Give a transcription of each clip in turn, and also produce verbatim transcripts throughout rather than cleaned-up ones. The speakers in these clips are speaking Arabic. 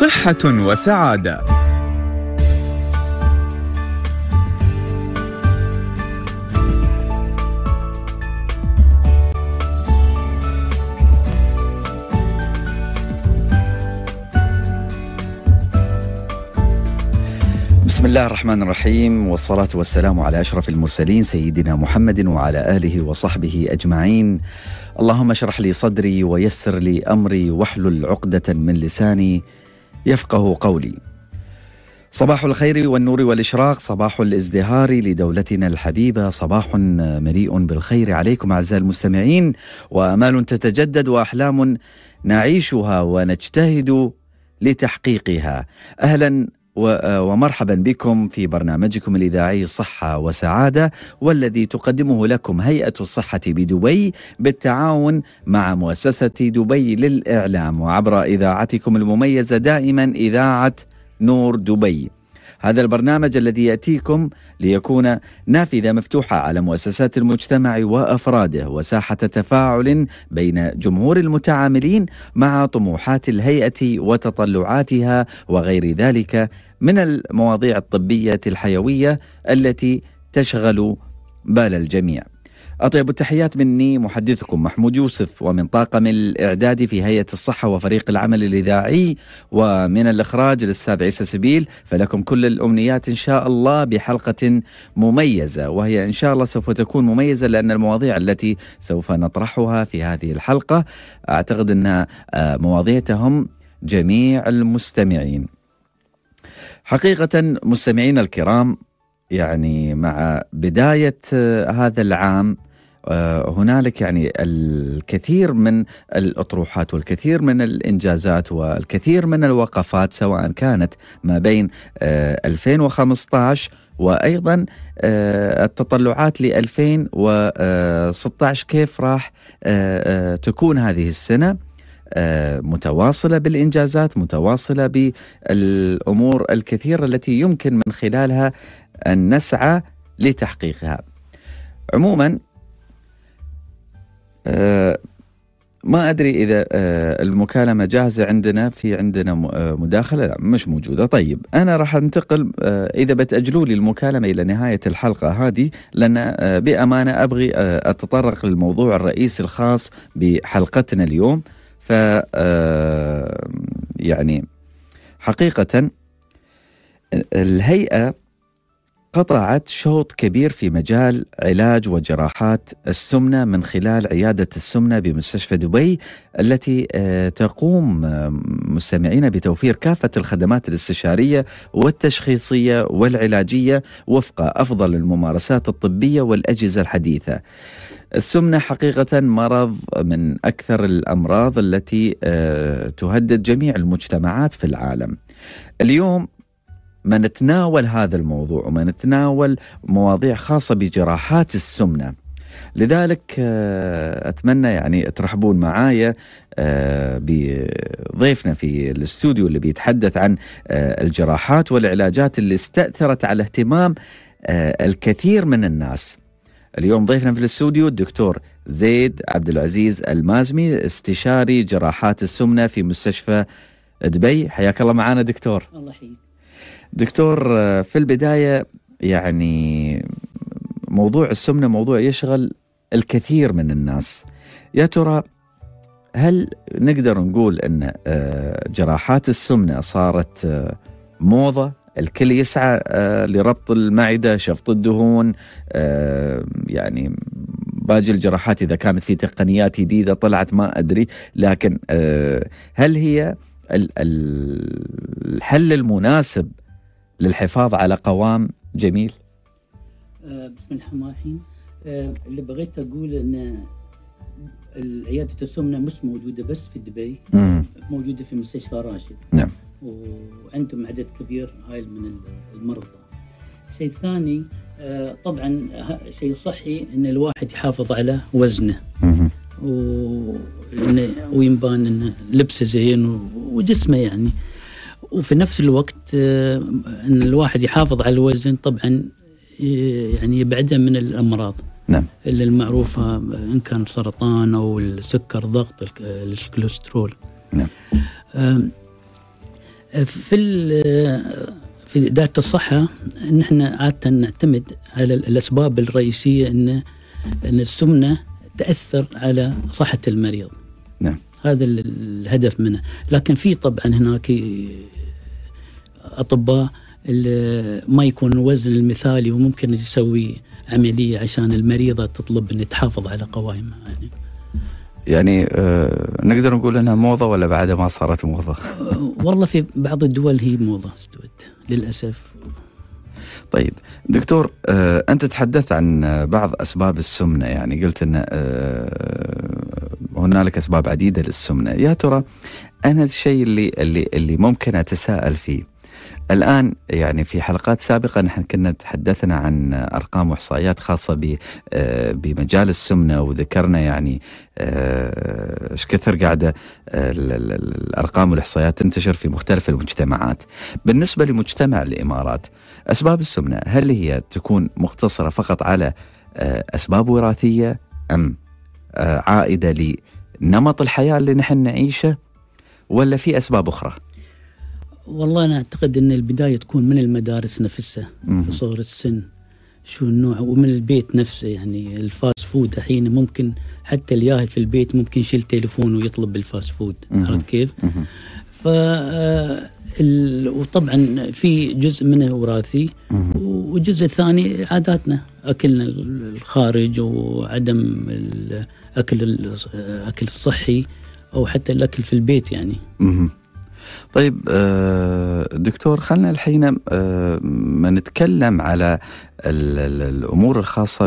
صحة وسعادة. بسم الله الرحمن الرحيم، والصلاة والسلام على أشرف المرسلين سيدنا محمد وعلى آله وصحبه أجمعين. اللهم اشرح لي صدري ويسر لي أمري واحلل عقدة من لساني يفقه قولي. صباح الخير والنور والإشراق، صباح الازدهار لدولتنا الحبيبة، صباح مليء بالخير عليكم أعزائي المستمعين، وآمال تتجدد وأحلام نعيشها ونجتهد لتحقيقها. أهلا ومرحبا بكم في برنامجكم الإذاعي صحة وسعادة، والذي تقدمه لكم هيئة الصحة بدبي بالتعاون مع مؤسسة دبي للإعلام، وعبر إذاعتكم المميزة دائما إذاعة نور دبي. هذا البرنامج الذي يأتيكم ليكون نافذة مفتوحة على مؤسسات المجتمع وأفراده، وساحة تفاعل بين جمهور المتعاملين مع طموحات الهيئة وتطلعاتها وغير ذلك من المواضيع الطبية الحيوية التي تشغل بال الجميع. أطيب التحيات مني محدثكم محمود يوسف، ومن طاقم الإعداد في هيئة الصحة وفريق العمل الإذاعي ومن الإخراج الأستاذ عيسى سبيل. فلكم كل الأمنيات إن شاء الله بحلقة مميزة، وهي إن شاء الله سوف تكون مميزة لأن المواضيع التي سوف نطرحها في هذه الحلقة أعتقد أنها مواضيع تهم جميع المستمعين. حقيقة مستمعين الكرام، يعني مع بداية هذا العام هنالك يعني الكثير من الأطروحات والكثير من الإنجازات والكثير من الوقفات، سواء كانت ما بين ألفين وخمسة عشر وأيضا التطلعات ل ألفين وستة عشر، كيف راح تكون هذه السنة متواصلة بالإنجازات، متواصلة بالأمور الكثيرة التي يمكن من خلالها أن نسعى لتحقيقها. عموما ما أدري إذا المكالمة جاهزة عندنا، في عندنا مداخلة؟ لا مش موجودة. طيب أنا راح أنتقل، إذا بتأجلوا لي المكالمة إلى نهاية الحلقة هذه، لأن بأمانة أبغي أتطرق للموضوع الرئيسي الخاص بحلقتنا اليوم. ف يعني حقيقة الهيئة قطعت شوط كبير في مجال علاج وجراحات السمنة من خلال عيادة السمنة بمستشفى دبي، التي تقوم مستمعين بتوفير كافة الخدمات الاستشارية والتشخيصية والعلاجية وفق أفضل الممارسات الطبية والأجهزة الحديثة. السمنة حقيقة مرض من أكثر الأمراض التي تهدد جميع المجتمعات في العالم. اليوم ما نتناول هذا الموضوع وما نتناول مواضيع خاصة بجراحات السمنة، لذلك أتمنى يعني ترحبون معايا بضيفنا في الاستوديو اللي بيتحدث عن الجراحات والعلاجات اللي استأثرت على اهتمام الكثير من الناس. اليوم ضيفنا في الاستوديو الدكتور زيد عبد العزيز المازمي، استشاري جراحات السمنة في مستشفى دبي. حياك الله معنا دكتور. الله يحييك دكتور. في البداية يعني موضوع السمنة موضوع يشغل الكثير من الناس. يا ترى هل نقدر نقول أن جراحات السمنة صارت موضة، الكل يسعى لربط المعدة، شفط الدهون، يعني باقي الجراحات إذا كانت في تقنيات جديدة طلعت ما أدري، لكن هل هي الحل المناسب للحفاظ على قوام جميل؟ بسم الله الرحمن الرحيم. اللي بغيت أقول أن عيادة السمنة مش موجودة بس في دبي، مم. موجودة في مستشفى راشد. نعم. وعندهم عدد كبير هاي من المرضى. شيء ثاني طبعا شيء صحي أن الواحد يحافظ على وزنه وينبان أن لبسه زين وجسمه يعني، وفي نفس الوقت أن الواحد يحافظ على الوزن طبعا يعني يبعده من الأمراض. نعم. اللي المعروفة إن كان سرطان أو السكر، ضغط، الكوليسترول. نعم. في في إدارة الصحة نحن عادة نعتمد على الأسباب الرئيسية أن أن السمنة تأثر على صحة المريض. نعم. هذا الهدف منه. لكن في طبعا هناك أطباء ما يكون الوزن المثالي وممكن يسوي عملية عشان المريضة تطلب أن تحافظ على قوائمها. يعني يعني آه نقدر نقول أنها موضة ولا بعد ما صارت موضة؟ والله في بعض الدول هي موضة استوت للأسف. طيب دكتور، آه أنت تحدثت عن بعض أسباب السمنة، يعني قلت أن آه هنالك أسباب عديدة للسمنة. يا ترى أنا الشيء اللي اللي اللي ممكن أتساءل فيه الآن، يعني في حلقات سابقة نحن كنا تحدثنا عن أرقام وإحصائيات خاصة بمجال السمنة، وذكرنا يعني إيش كثر قاعدة الأرقام والإحصائيات تنتشر في مختلف المجتمعات. بالنسبة لمجتمع الإمارات، أسباب السمنة هل هي تكون مقتصرة فقط على أسباب وراثية أم عائدة لنمط الحياة اللي نحن نعيشه، ولا في أسباب أخرى؟ والله أنا أعتقد أن البداية تكون من المدارس نفسها في صغر السن، شو النوع، ومن البيت نفسه. يعني الفاست فود الحين ممكن حتى الياهل في البيت ممكن يشيل تليفونه ويطلب بالفاست فود، عرفت كيف؟ ف وطبعا في جزء منه وراثي، والجزء الثاني عاداتنا، أكلنا الخارج وعدم الأكل الأكل الصحي أو حتى الأكل في البيت يعني. طيب دكتور، خلنا الحين ما نتكلم على الأمور الخاصة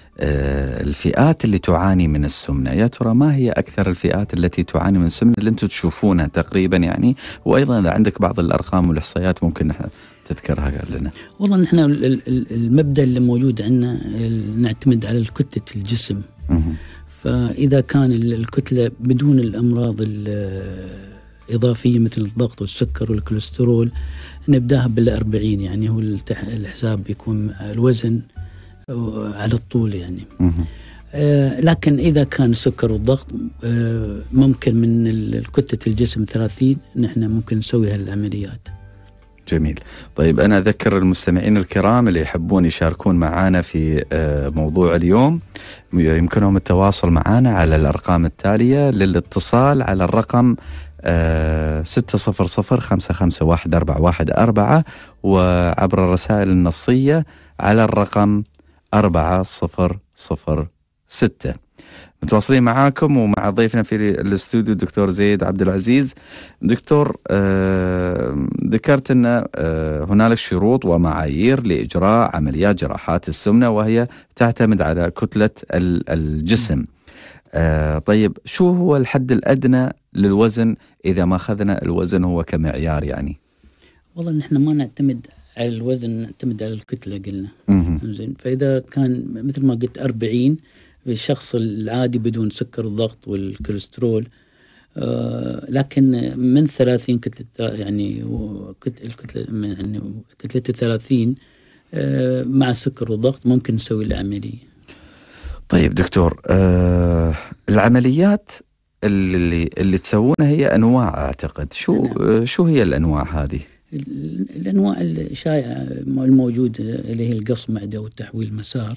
بالفئات اللي تعاني من السمنة. يا ترى ما هي أكثر الفئات التي تعاني من السمنة اللي أنتم تشوفونها تقريبا يعني؟ وأيضا إذا عندك بعض الأرقام والإحصائيات ممكن تذكرها قال لنا. والله نحن المبدأ اللي موجود عندنا نعتمد على كتلة الجسم. فإذا كان الكتلة بدون الأمراض إضافية مثل الضغط والسكر والكوليسترول نبدأها بالأربعين، يعني هو الحساب بيكون الوزن على الطول يعني. آه لكن إذا كان السكر والضغط آه ممكن من كتلة الجسم ثلاثين نحن ممكن نسوي هالعمليات. جميل. طيب أنا أذكر المستمعين الكرام اللي يحبون يشاركون معنا في آه موضوع اليوم يمكنهم التواصل معنا على الأرقام التالية للاتصال على الرقم آه ستة صفر صفر خمسة خمسة واحد أربعة واحد أربعة، وعبر الرسائل النصية على الرقم أربعة صفر صفر ستة. متواصلين معاكم ومع ضيفنا في الاستوديو الدكتور زيد عبد العزيز. دكتور، آه ذكرت أن آه هنالك شروط ومعايير لإجراء عمليات جراحات السمنة وهي تعتمد على كتلة الجسم. آه طيب شو هو الحد الأدنى للوزن إذا ما أخذنا الوزن هو كمعيار يعني؟ والله نحن ما نعتمد على الوزن، نعتمد على الكتلة قلنا. زين، فإذا كان مثل ما قلت أربعين الشخص العادي بدون سكر الضغط والكوليسترول، آه لكن من ثلاثين كتلة يعني الكتلة يعني كتلة الثلاثين آه مع السكر والضغط ممكن نسوي العملية. طيب دكتور، آه العمليات اللي اللي تسوونها هي انواع اعتقد، شو نعم. شو هي الانواع هذه؟ الانواع الشائعه الموجوده اللي هي القص معده وتحويل مسار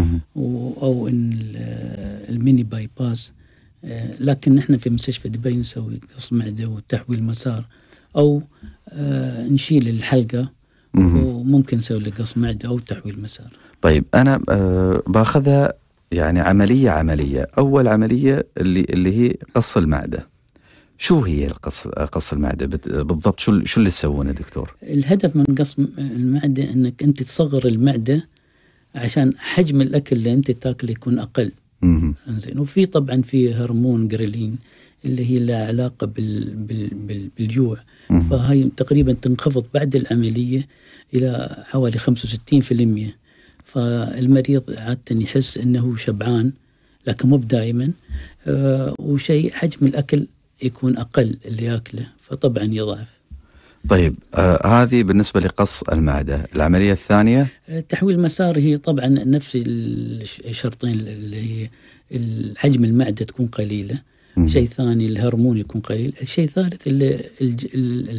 او ان الميني باي باس، لكن نحن في مستشفى دبي نسوي قص معده وتحويل مسار، او آه نشيل الحلقه وممكن نسوي له قص معده او تحويل مسار. طيب انا آه باخذها يعني عملية عملية. أول عملية اللي اللي هي قص المعدة، شو هي القص قص المعدة بالضبط؟ شو شو اللي تسوونه دكتور؟ الهدف من قص المعدة أنك أنت تصغر المعدة عشان حجم الأكل اللي أنت تاكله يكون أقل. زين، وفي طبعا في هرمون جريلين اللي هي لها علاقة بال بال بال بالجوع، فهي تقريبا تنخفض بعد العملية إلى حوالي خمسة وستين بالمئة. فالمريض عادة يحس أنه شبعان لكن مو دائما، آه وشيء حجم الأكل يكون أقل اللي يأكله، فطبعا يضعف. طيب آه هذه بالنسبة لقص المعدة. العملية الثانية آه تحويل مسار، هي طبعا نفس الشرطين اللي هي حجم المعدة تكون قليلة، شيء ثاني الهرمون يكون قليل، الشيء الثالث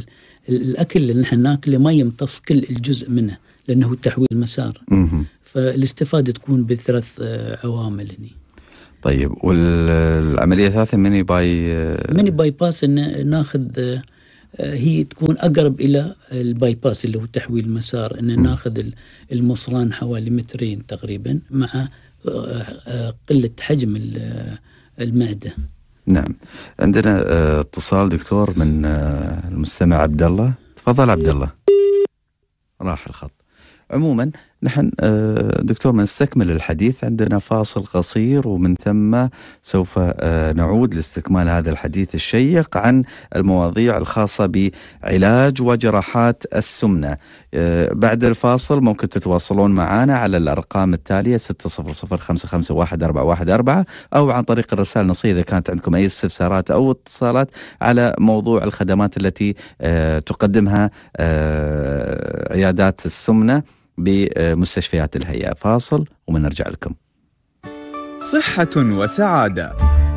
الأكل اللي نحن ناكله ما يمتص كل الجزء منه لأنه تحويل مسار. فالاستفادة تكون بثلاث عوامل هنا. طيب، والعملية الثالثة ميني باي ميني باي باس إن ناخذ هي تكون أقرب إلى الباي باس اللي هو تحويل مسار، إن ناخذ المصران حوالي مترين تقريبا مع قلة حجم المعدة. نعم. عندنا اتصال دكتور من المستمع عبد الله. تفضل عبد الله. راح الخط. عموما نحن دكتور بنستكمل الحديث، عندنا فاصل قصير ومن ثم سوف نعود لاستكمال هذا الحديث الشيق عن المواضيع الخاصة بعلاج وجراحات السمنة. بعد الفاصل ممكن تتواصلون معنا على الأرقام التالية ستة صفر صفر خمسة خمسة واحد أربعة واحد أربعة أو عن طريق الرسائل النصية إذا كانت عندكم أي استفسارات أو اتصالات على موضوع الخدمات التي تقدمها عيادات السمنة بمستشفيات الهيئة. فاصل ومن نرجع لكم. صحة وسعادة.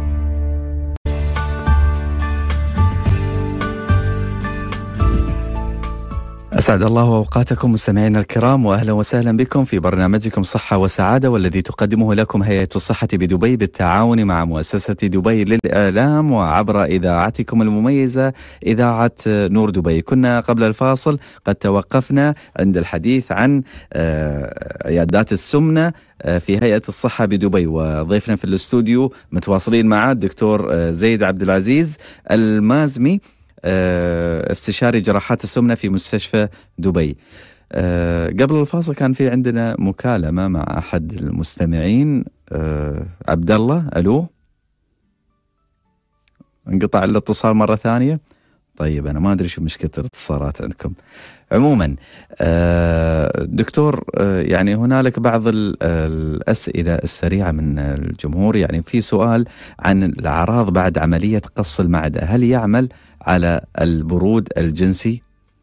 أسعد الله أوقاتكم مستمعينا الكرام، وأهلا وسهلا بكم في برنامجكم صحة وسعادة، والذي تقدمه لكم هيئة الصحة بدبي بالتعاون مع مؤسسة دبي للإعلام وعبر إذاعتكم المميزة إذاعة نور دبي. كنا قبل الفاصل قد توقفنا عند الحديث عن عيادات السمنة في هيئة الصحة بدبي، وضيفنا في الاستوديو متواصلين مع الدكتور زيد عبد العزيز المازمي، استشاري جراحات السمنة في مستشفى دبي. قبل الفاصل كان في عندنا مكالمة مع أحد المستمعين. عبد الله، ألو، انقطع الاتصال مرة ثانية. طيب أنا ما أدري شو مشكلة الاتصالات عندكم. عموما دكتور، يعني هنالك بعض الأسئلة السريعة من الجمهور. يعني في سؤال عن الأعراض بعد عملية قص المعدة، هل يعمل على البرود الجنسي؟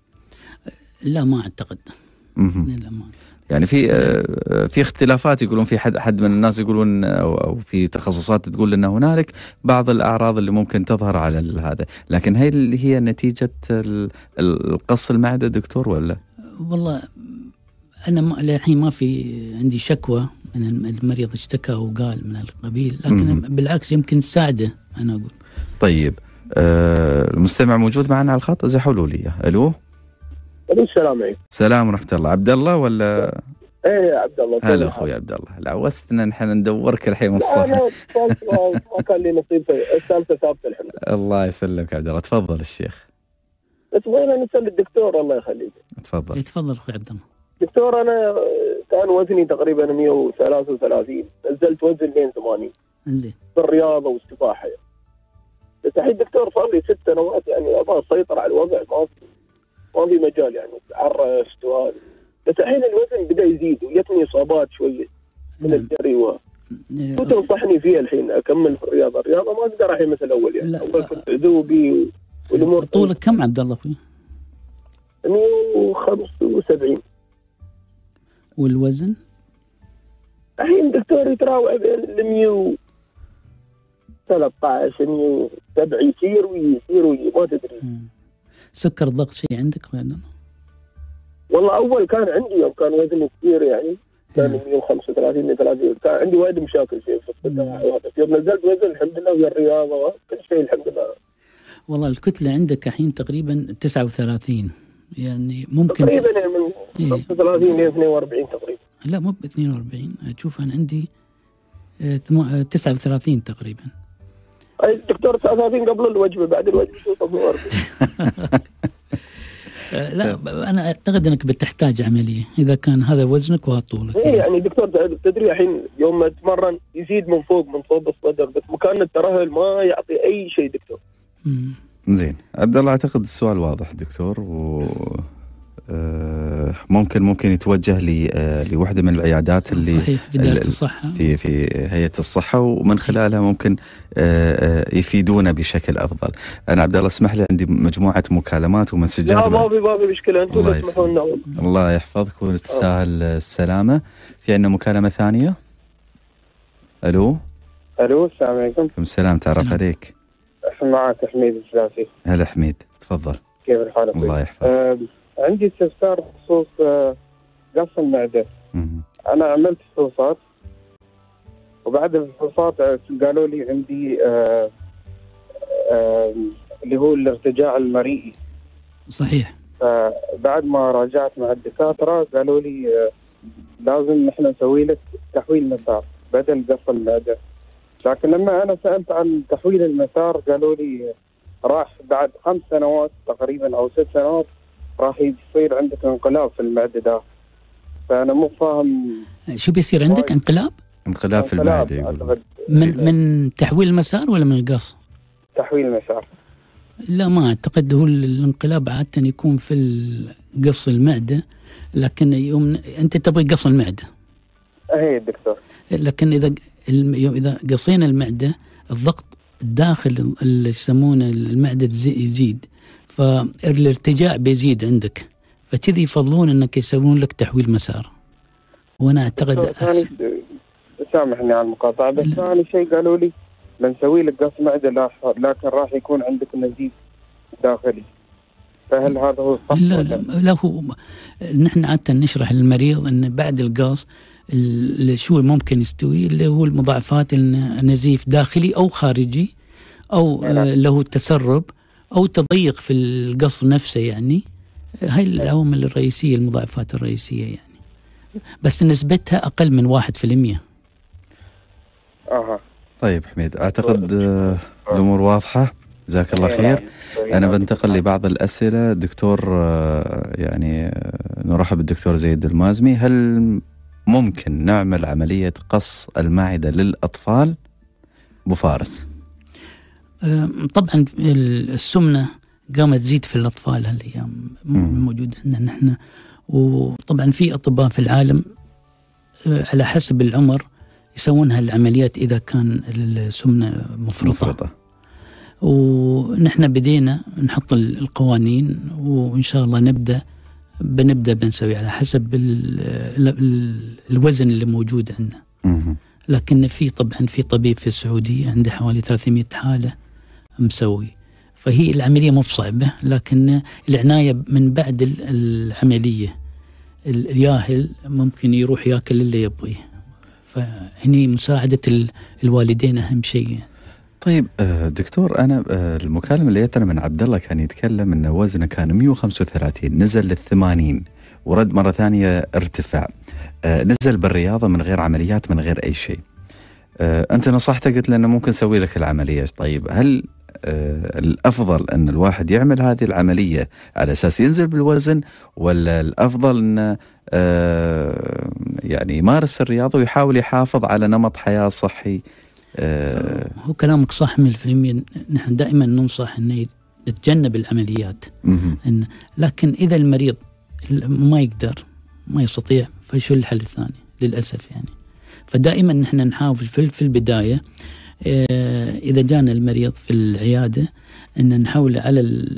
لا ما أعتقد. لا ما. يعني في في اختلافات، يقولون في حد حد من الناس يقولون أو في تخصصات تقول أن هنالك بعض الأعراض اللي ممكن تظهر على هذا، لكن هي اللي هي نتيجة القص المعدة دكتور ولا؟ والله أنا ما الحين ما في عندي شكوى من المريض اشتكى وقال من القبيل، لكن م- بالعكس يمكن تساعده أنا أقول. طيب آه المستمع موجود معنا على الخط، ازحوا له لي. الو. السلام عليكم. السلام ورحمة الله. عبد الله ولا؟ ايه يا عبد الله. هلا اخوي عبد الله، لا وستنا نحن ندورك الحين من الصبح. لا ما كان لي نصيب، السالفة ثابتة الحمد لله. الله يسلمك عبد الله. تفضل الشيخ. بس بغينا نسأل الدكتور الله يخليك. تفضل. تفضل اخوي عبد الله. دكتور انا كان وزني تقريبا مئة وثلاثة وثلاثين، نزلت وزن لين ثمانين. انزين. بالرياضة والسباحة يعني. بس الحين دكتور صار لي ست سنوات يعني ابغى اسيطر على الوضع، ما في ما في مجال يعني، عرست وهذا. بس الحين الوزن بدا يزيد ويتني اصابات شويه من الجري و شو تنصحني فيها الحين؟ اكمل في الرياضه؟ الرياضه ما اقدر الحين مثل الاول يعني. اول كنت عذوبي والامور. طولك كم عبد الله اخوي؟ مئة وخمسة وسبعين. والوزن؟ الحين دكتور يتراوح بين مئة وثلاثة عشر مئة وسبعة، يصير ويصير وي ما تدري. سكر ضغط شيء عندك اخوي عبد الله؟ والله اول كان عندي يوم كان وزني كثير يعني، كان مئة وخمسة وثلاثين مئة وثلاثين، كان عندي وايد مشاكل في الصداع وهذا. يوم نزلت وزن الحمد لله ويا الرياضه وكل شيء الحمد لله. والله الكتله عندك الحين تقريبا تسعة وثلاثين، يعني ممكن تقريبا يعني من إيه؟ خمسة وثلاثين ل اثنين وأربعين تقريبا. لا مو ب اثنين وأربعين، اشوف انا عندي تسعة وثلاثين تقريبا. اي دكتور تسعة وثلاثين قبل الوجبه، بعد الوجبه شو تطور؟ لا انا اعتقد انك بتحتاج عمليه اذا كان هذا وزنك وهذا طولك. اي يعني دكتور تدري الحين يوم ما اتمرن يزيد من فوق من صوب الصدر، بس مكان الترهل ما يعطي اي شيء دكتور. امم زين عبد الله، اعتقد السؤال واضح دكتور، و ممكن ممكن يتوجه لوحده من العيادات اللي صحيح في دائرة الصحة في في هيئة الصحة، ومن خلالها ممكن يفيدونا بشكل أفضل. أنا عبد الله اسمح لي، عندي مجموعة مكالمات ومسجات. لا ما في ما في مشكلة، أنتم الله تسمحوا لنا. الله يحفظك وتستاهل السلامة. في عندنا مكالمة ثانية. ألو. ألو السلام عليكم. السلام، تعرف عليك. معك حميد السلافي. هلا حميد، تفضل. كيف الحال أخوي؟ الله يحفظك. آه عندي استفسار بخصوص آه قص المعدة. مم. أنا عملت فحوصات، وبعد الفحوصات قالوا لي عندي آه آه اللي هو الارتجاع المريئي. صحيح. فبعد ما راجعت مع الدكاترة قالوا لي آه لازم نحن نسوي لك تحويل مسار بدل قص المعدة. لكن لما أنا سألت عن تحويل المسار قالوا لي راح بعد خمس سنوات تقريبا أو ست سنوات راح يصير عندك انقلاب في المعدة ده. فأنا مو فاهم شو بيصير عندك؟ انقلاب؟ انقلاب في المعدة يقول. من من تحويل المسار ولا من القص؟ تحويل المسار. لا ما أعتقد. هو الانقلاب عادة يكون في قص المعدة، لكن يوم أنت تبغي قص المعدة. أهي الدكتور. لكن إذا إذا قصينا المعدة الضغط الداخل اللي يسمونه المعدة يزيد، فالارتجاع بيزيد عندك، فكذي يفضلون انك يسوون لك تحويل مسار. وانا اعتقد ثاني سامحني على المقاطعة، بس ثاني شيء قالوا لي بنسوي لك قص معدة لكن راح يكون عندك نزيف داخلي. فهل هذا هو الصح؟ لا لا, لا هو نحن عادة نشرح للمريض ان بعد القص شو ممكن يستوي، اللي هو المضاعفات النزيف داخلي او خارجي، او له تسرب او تضيق في القص نفسه. يعني هاي العوامل الرئيسية، المضاعفات الرئيسية يعني، بس نسبتها اقل من واحد في المية. اها طيب حميد، اعتقد الامور واضحة، جزاك الله خير. أنا بنتقل لبعض الأسئلة. دكتور يعني نرحب بالدكتور زيد المازمي. هل ممكن نعمل عملية قص المعدة للأطفال بفارس؟ طبعا السمنة قامت تزيد في الأطفال هالأيام، موجود عندنا نحن. وطبعا في أطباء في العالم على حسب العمر يسوون هالعمليات إذا كان السمنة مفرطة, مفرطة. ونحن بدينا نحط القوانين، وإن شاء الله نبدأ بنبدأ بنسوي على حسب ال ال الوزن اللي موجود عندنا. لكن في طبعا في طبيب في السعودية عنده حوالي ثلاثمئة حالة مسوي، فهي العملية مو بصعبة، لكن العناية من بعد العملية الياهل ممكن يروح ياكل اللي يبغيه، فهني مساعدة الوالدين أهم شيء. طيب دكتور، أنا المكالمة اللي جتنا من عبد الله كان يتكلم إنه وزنه كان مئة وخمسة وثلاثين نزل للثمانين ورد مرة ثانية ارتفاع، نزل بالرياضة من غير عمليات من غير أي شيء. أنت نصحته قلت له إنه ممكن نسوي لك العملية. طيب هل الأفضل أن الواحد يعمل هذه العملية على أساس ينزل بالوزن، ولا الأفضل أن يعني يمارس الرياضة ويحاول يحافظ على نمط حياة صحي؟ أه هو كلامك صح مية في المية. نحن دائما ننصح أن نتجنب العمليات، إن لكن إذا المريض ما يقدر ما يستطيع فشو الحل الثاني للأسف يعني. فدائما نحن نحاول في, في البداية اه إذا جانا المريض في العيادة أن نحاول على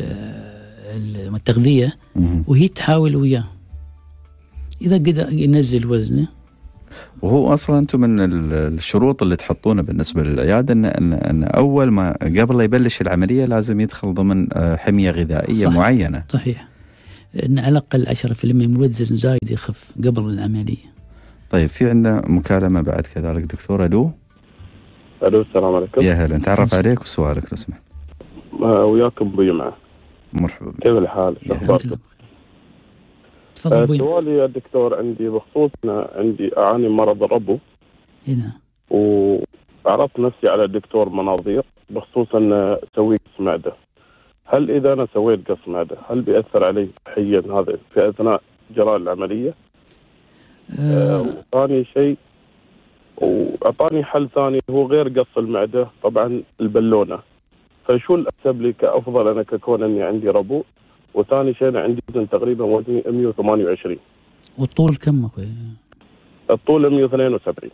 التغذية وهي تحاول وياه إذا قدر ينزل وزنه. وهو أصلا أنتم من الشروط اللي تحطونه بالنسبة للعيادة أن, أن, أن أول ما قبل لا يبلش العملية لازم يدخل ضمن حمية غذائية صح. معينة. صحيح، أن على الأقل عشرة في المئة من وزن زايد يخف قبل العملية. طيب في عندنا مكالمة بعد كذلك دكتور. ألو ألو السلام عليكم. يا هلا، نتعرف عليك وسؤالك لو سمحت. وياكم أبو جمعة. مرحبا. كيف الحال؟ أخباركم؟ سؤالي يا دكتور عندي بخصوص عندي أعاني مرض الربو. هنا. وعرضت نفسي على الدكتور مناظير بخصوص أن سويت قص معدة. هل إذا أنا سويت قص معدة هل بيأثر علي صحيا هذا في أثناء جراء العملية؟ آه. وثاني شيء وأعطاني حل ثاني هو غير قص المعدة طبعا البالونة. فشو الأنسب لي كأفضل أنا ككون أني عندي ربو؟ وثاني شيء أنا عندي وزن تقريبا وزني مئة وثمانية وعشرين. والطول كم أخوي؟ الطول مئة واثنين وسبعين.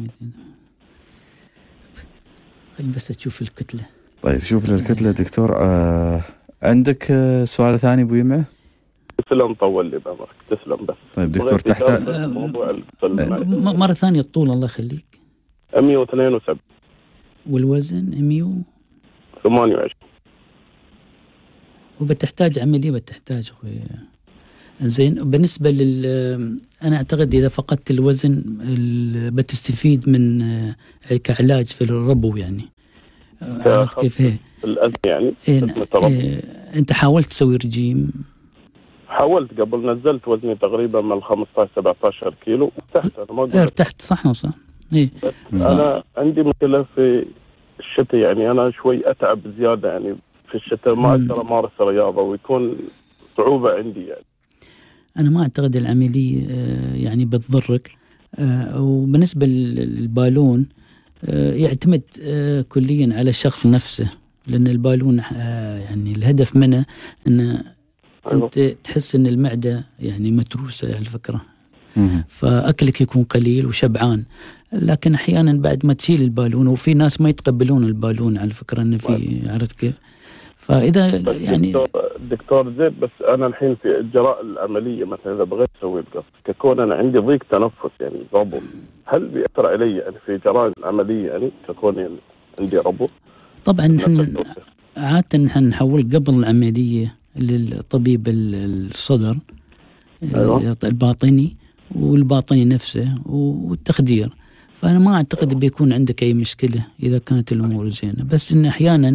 خلينا بس تشوف الكتلة. طيب شوف الكتلة دكتور. آه عندك آه سؤال ثاني أبو يمعة؟ تسلم، طول لي بأمرك، تسلم. بس طيب دكتور تحت آه موضوع مرة ثانية الطول الله يخليك. مئة واثنين وسبعين. والوزن مئة وثمانية وعشرين. وبتحتاج عملية، بتحتاج أخوي. زين، بالنسبة لل أنا أعتقد إذا فقدت الوزن بتستفيد من كعلاج في الربو يعني. عرفت كيف هي؟ الأزمة يعني. إيه إيه أنت حاولت تسوي رجيم؟ حاولت قبل، نزلت وزني تقريبا من خمسة عشر سبعة عشر كيلو، ارتحت. أنا ما قلت ارتحت صح وصح. إيه. أنا عندي مشكلة في الشتاء، يعني أنا شوي أتعب زيادة يعني في الشتاء، ما أقدر أمارس رياضة ويكون صعوبة عندي يعني. أنا ما أعتقد العملية يعني بتضرك. وبالنسبة للبالون يعتمد كليا على الشخص نفسه، لأن البالون يعني الهدف منه أن أنت تحس أن المعدة يعني متروسة على الفكرة، فأكلك يكون قليل وشبعان. لكن أحيانا بعد ما تشيل البالون، وفي ناس ما يتقبلون البالون على الفكرة أنه في، عرفت كيف؟ فإذا يعني دكتور, دكتور زيد، بس أنا الحين في إجراء العملية مثلا إذا بغيت أسوي القص، ككون أنا عندي ضيق تنفس يعني ربو، هل بيأثر علي يعني في إجراء العملية يعني ككون يعني عندي ربو؟ طبعا نحن عادة نحن نحول قبل العملية للطبيب الصدر. أيوة. الباطني والباطني نفسه والتخدير. فأنا ما أعتقد بيكون عندك أي مشكلة إذا كانت الأمور زينة، بس إن أحيانا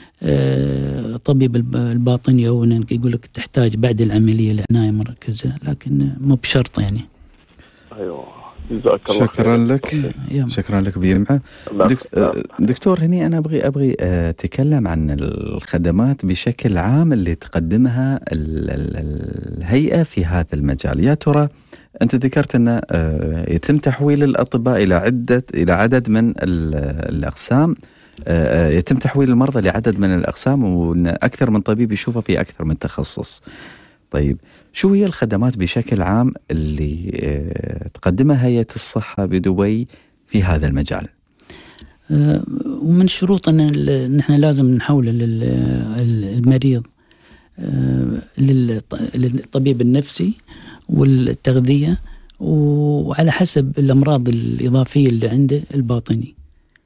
طبيب الباطني أو يقول لك تحتاج بعد العملية العناية مركزة، لكن مو بشرط يعني. أيوة. جزاك الله شكرا خير. لك شكرا لك بيمعة. دكتور هني أنا أبغي أبغي أتكلم عن الخدمات بشكل عام اللي تقدمها الهيئة في هذا المجال. يا ترى أنت ذكرت أن يتم تحويل الأطباء إلى عدة إلى عدد من الأقسام، يتم تحويل المرضى لعدد من الأقسام، وأن أكثر من طبيب يشوفه في أكثر من تخصص. طيب شو هي الخدمات بشكل عام اللي تقدمها هيئة الصحة بدبي في هذا المجال؟ ومن شروط أن نحن لازم نحول المريض للطبيب النفسي والتغذية، وعلى حسب الأمراض الإضافية اللي عنده الباطني.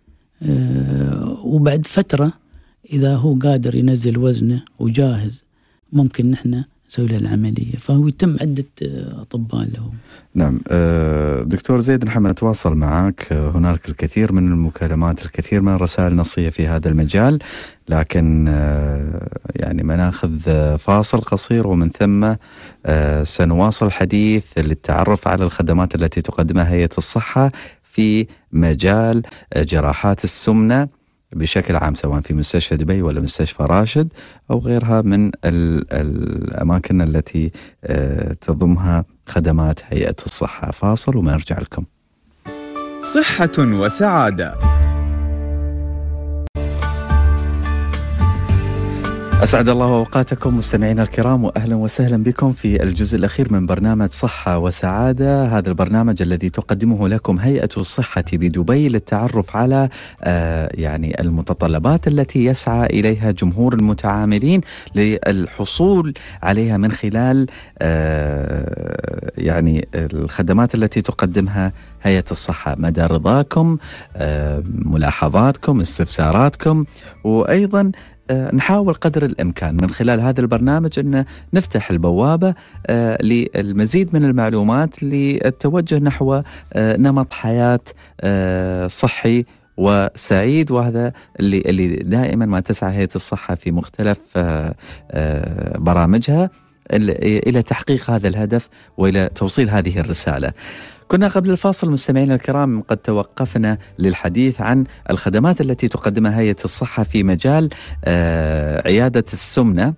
وبعد فترة إذا هو قادر ينزل وزنه وجاهز ممكن نحن نسوي له العملية، فهو يتم عدة أطباء له. نعم. دكتور زيد، نحن نتواصل معك، هناك الكثير من المكالمات، الكثير من الرسائل النصية في هذا المجال، لكن يعني بناخذ فاصل قصير ومن ثم سنواصل الحديث للتعرف على الخدمات التي تقدمها هيئة الصحة في مجال جراحات السمنة بشكل عام، سواء في مستشفى دبي ولا مستشفى راشد أو غيرها من الأماكن التي تضمها خدمات هيئة الصحة. فاصل وما نرجع لكم. صحة وسعادة. أسعد الله أوقاتكم مستمعينا الكرام، وأهلا وسهلا بكم في الجزء الأخير من برنامج صحة وسعادة. هذا البرنامج الذي تقدمه لكم هيئة الصحة بدبي للتعرف على آه يعني المتطلبات التي يسعى إليها جمهور المتعاملين للحصول عليها من خلال آه يعني الخدمات التي تقدمها هيئة الصحة. مدى رضاكم، آه ملاحظاتكم، استفساراتكم، وأيضا نحاول قدر الإمكان من خلال هذا البرنامج أن نفتح البوابة للمزيد من المعلومات للتوجه نحو نمط حياة صحي وسعيد، وهذا اللي اللي دائما ما تسعى هيئة الصحة في مختلف برامجها إلى تحقيق هذا الهدف وإلى توصيل هذه الرسالة. كنا قبل الفاصل مستمعينا الكرام قد توقفنا للحديث عن الخدمات التي تقدمها هيئة الصحة في مجال عيادة السمنة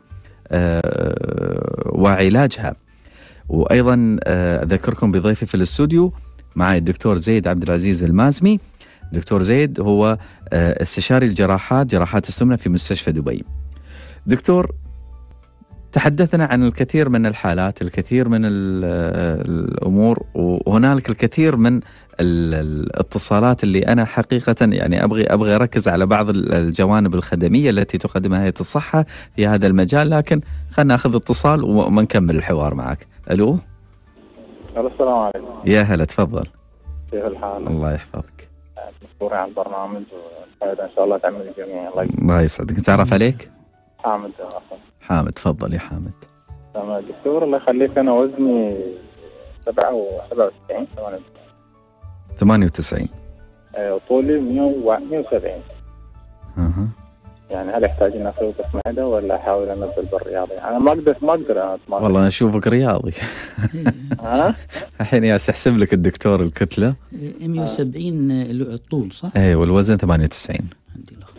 وعلاجها، وأيضا أذكركم بضيفي في الاستوديو معي الدكتور زيد عبد العزيز المازمي. دكتور زيد هو استشاري الجراحات جراحات السمنة في مستشفى دبي. دكتور، تحدثنا عن الكثير من الحالات، الكثير من الأمور، وهنالك الكثير من الاتصالات اللي أنا حقيقة يعني أبغي أبغي أركز على بعض الجوانب الخدمية التي تقدمها هيئة الصحة في هذا المجال، لكن خلنا نأخذ اتصال وما نكمل الحوار معك. ألو. السلام عليكم. يا هلا، تفضل. كيف الحال؟ الله يحفظك. مشكور على البرنامج، والفائدة إن شاء الله تعمل الجميع. الله الله يسعدك. نتعرف عليك؟ حامد. حامد تفضل يا حامد. تمام دكتور الله يخليك، أنا وزني سبعة وسبعة وتسعين ثمانية وتسعين وطولي مية وسبعين. أها. يعني هل يحتاج إني أسوي قسم معدة ولا أحاول أنزل بالرياضة؟ يعني أنا ما أقدر ما أقدر أتمرن. والله أنا أشوفك رياضي. ها؟ الحين يا أحسب لك الدكتور الكتلة مية وسبعين الطول صح؟ إيه والوزن ثمانية وتسعين. عندي لخ.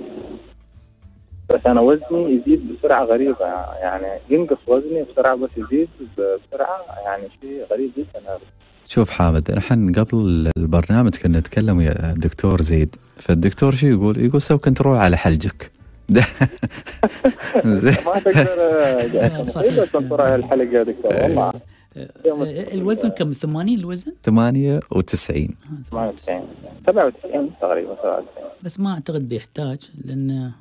بس أنا وزني يزيد بسرعة غريبة، يعني ينقص وزني بسرعة بس يزيد بسرعة، يعني شيء غريب جدا هذا. شوف حامد، نحن قبل البرنامج كنا نتكلم يا دكتور زيد، فالدكتور شو يقول؟ يقول سوي كنترول على حلجك. ما تقدر كنترول على الحلق يا دكتور والله. الوزن كم؟ ثمانين الوزن؟ ثمانية وتسعين ثمانية وتسعين سبعة وتسعين تقريبا سبعة وتسعين. بس ما أعتقد بيحتاج لأن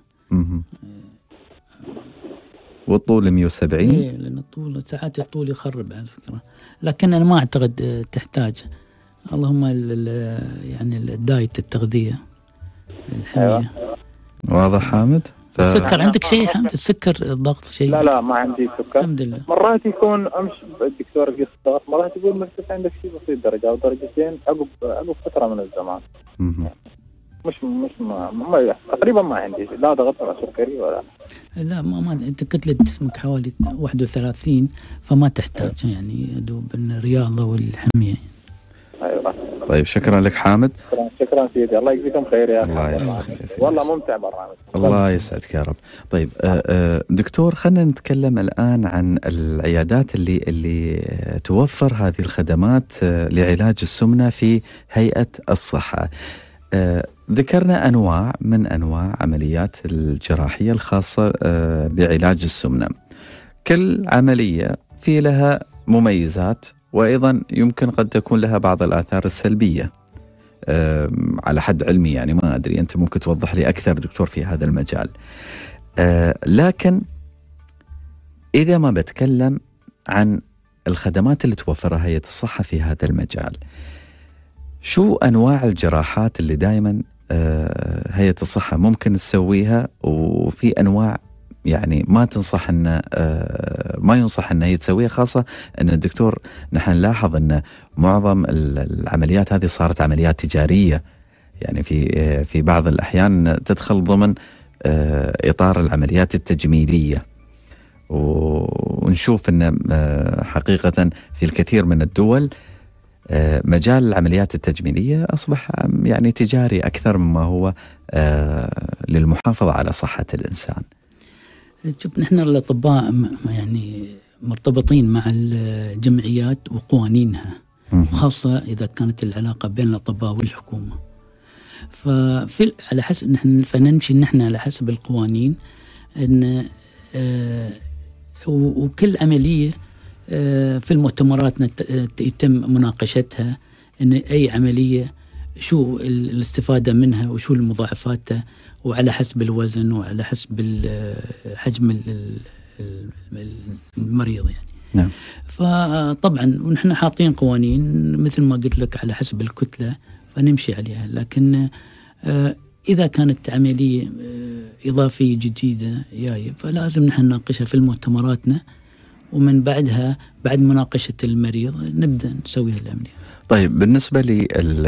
والطول مية وسبعين. إيه لأن الطول ساعات الطول يخرب على فكرة، لكن أنا ما أعتقد تحتاج. اللهم يعني الدايت التغذية الحمية. واضح حامد؟ ف... السكر عندك شيء حامد؟ السكر الضغط شيء؟ لا لا ما عندي سكر الحمد لله. مرات يكون أمشي الدكتور يقيس الضغط، مرات يقول مرتفع عندك شيء بسيط درجة أو درجتين عقب عقب فترة من الزمان. مش مش ما, ما تقريبا ما عندي لا ضغط ولا سكري ولا لا. ما ما انت كتلة جسمك حوالي واحد وثلاثين، فما تحتاج يعني دوب الرياضة والحمية. ايوه. طيب شكرا لك حامد. شكرا شكرا سيدي، الله يجزيكم خير يا الله يحفظك يا سيدي. والله ممتع برنامج. الله يسعدك يا رب. طيب دكتور، خلينا نتكلم الآن عن العيادات اللي اللي توفر هذه الخدمات لعلاج السمنة في هيئة الصحة. ذكرنا أنواع من أنواع عمليات الجراحية الخاصة بعلاج السمنة. كل عملية في لها مميزات، وأيضا يمكن قد تكون لها بعض الآثار السلبية على حد علمي، يعني ما أدري، أنت ممكن توضح لي أكثر دكتور في هذا المجال. لكن إذا ما بتكلم عن الخدمات اللي توفرها هيئة الصحة في هذا المجال، شو أنواع الجراحات اللي دائما هيئة الصحة ممكن تسويها، وفي أنواع يعني ما تنصح أن ما ينصح أن هي تسويها، خاصة أن الدكتور نحن نلاحظ أن معظم العمليات هذه صارت عمليات تجارية، يعني في في بعض الأحيان تدخل ضمن إطار العمليات التجميلية، ونشوف أن حقيقة في الكثير من الدول مجال العمليات التجميلية أصبح يعني تجاري أكثر مما هو للمحافظة على صحة الإنسان. شوف نحن الأطباء يعني مرتبطين مع الجمعيات وقوانينها، خاصة إذا كانت العلاقة بين الأطباء والحكومة. ففي على حسب نحن فنمشي نحن على حسب القوانين، إن وكل عملية في المؤتمرات يتم مناقشتها، إن أي عملية شو الاستفادة منها وشو المضاعفات، وعلى حسب الوزن وعلى حسب حجم المريض يعني. نعم. فطبعا ونحن حاطين قوانين مثل ما قلت لك على حسب الكتلة فنمشي عليها، لكن إذا كانت عملية إضافية جديدة جاية فلازم نحن نناقشها في مؤتمراتنا، ومن بعدها بعد مناقشة المريض نبدأ نسوي العملية. طيب بالنسبة لي